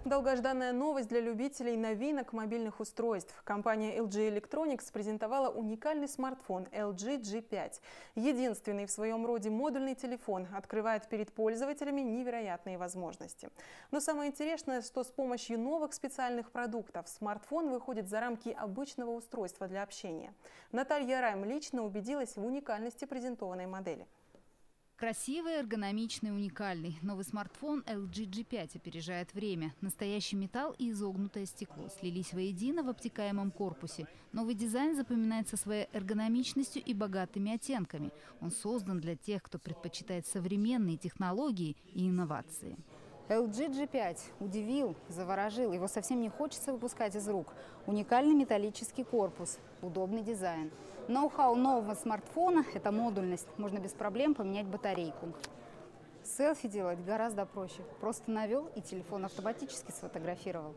Долгожданная новость для любителей новинок мобильных устройств. Компания LG Electronics презентовала уникальный смартфон LG G5. Единственный в своем роде модульный телефон открывает перед пользователями невероятные возможности. Но самое интересное, что с помощью новых специальных продуктов смартфон выходит за рамки обычного устройства для общения. Наталья Райм лично убедилась в уникальности презентованной модели. Красивый, эргономичный, уникальный. Новый смартфон LG G5 опережает время. Настоящий металл и изогнутое стекло слились воедино в обтекаемом корпусе. Новый дизайн запоминается своей эргономичностью и богатыми оттенками. Он создан для тех, кто предпочитает современные технологии и инновации. LG G5 удивил, заворожил. Его совсем не хочется выпускать из рук. Уникальный металлический корпус, удобный дизайн. Ноу-хау нового смартфона – это модульность. Можно без проблем поменять батарейку. Селфи делать гораздо проще. Просто навел, и телефон автоматически сфотографировал.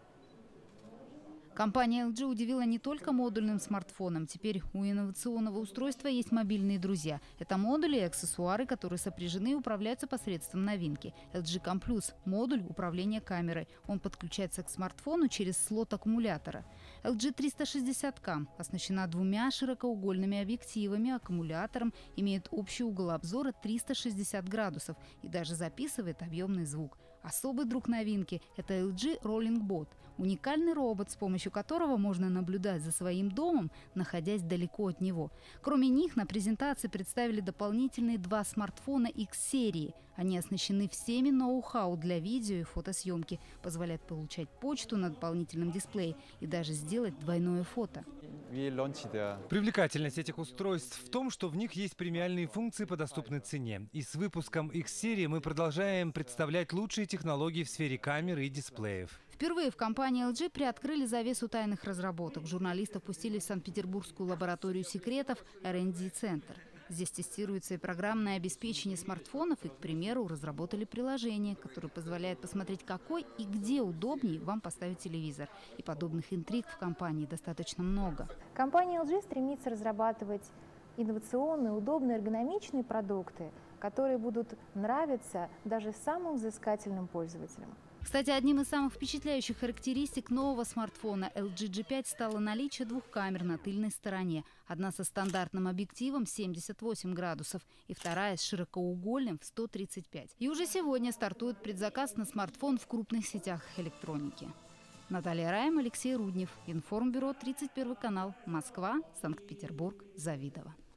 Компания LG удивила не только модульным смартфоном. Теперь у инновационного устройства есть мобильные друзья. Это модули и аксессуары, которые сопряжены и управляются посредством новинки. LG Com Plus – модуль управления камерой. Он подключается к смартфону через слот аккумулятора. LG 360 оснащена двумя широкоугольными объективами, аккумулятором, имеет общий угол обзора 360 градусов и даже записывает объемный звук. Особый друг новинки – это LG Rolling Bot – уникальный робот, с помощью которого можно наблюдать за своим домом, находясь далеко от него. Кроме них на презентации представили дополнительные 2 смартфона X-серии. Они оснащены всеми ноу-хау для видео и фотосъемки, позволяют получать почту на дополнительном дисплее и даже сделать двойное фото. Привлекательность этих устройств в том, что в них есть премиальные функции по доступной цене. И с выпуском X-серии мы продолжаем представлять лучшие технологии в сфере камер и дисплеев. Впервые в компании LG приоткрыли завесу тайных разработок. Журналисты впустили в Санкт-Петербургскую лабораторию секретов R&D-центр. Здесь тестируется и программное обеспечение смартфонов, и, к примеру, разработали приложение, которое позволяет посмотреть, какой и где удобнее вам поставить телевизор. И подобных интриг в компании достаточно много. Компания LG стремится разрабатывать инновационные, удобные, эргономичные продукты, которые будут нравиться даже самым взыскательным пользователям. Кстати, одним из самых впечатляющих характеристик нового смартфона LG G5 стало наличие 2 камер на тыльной стороне. Одна со стандартным объективом 78 градусов и вторая с широкоугольным в 135. И уже сегодня стартует предзаказ на смартфон в крупных сетях электроники. Наталья Райм, Алексей Руднев. Информбюро, 31 канал. Москва, Санкт-Петербург, Завидово.